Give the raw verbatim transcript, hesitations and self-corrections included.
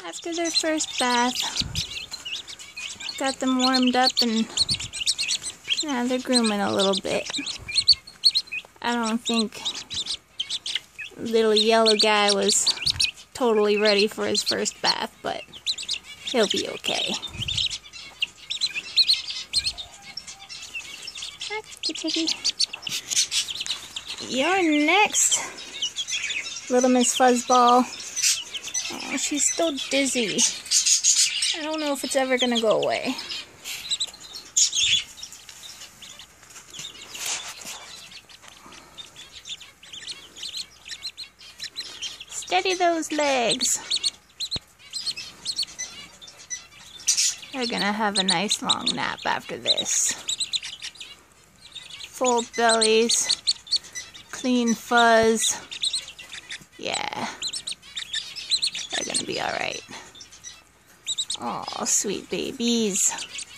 After their first bath, got them warmed up and now they're grooming a little bit. I don't think little yellow guy was totally ready for his first bath, but he'll be okay. That's the chickie. You're next, little Miss Fuzzball. Oh, she's still dizzy. I don't know if it's ever gonna go away. Steady those legs. They're gonna have a nice long nap after this. Full bellies, clean fuzz. Yeah. They're gonna be alright. Aw, sweet babies.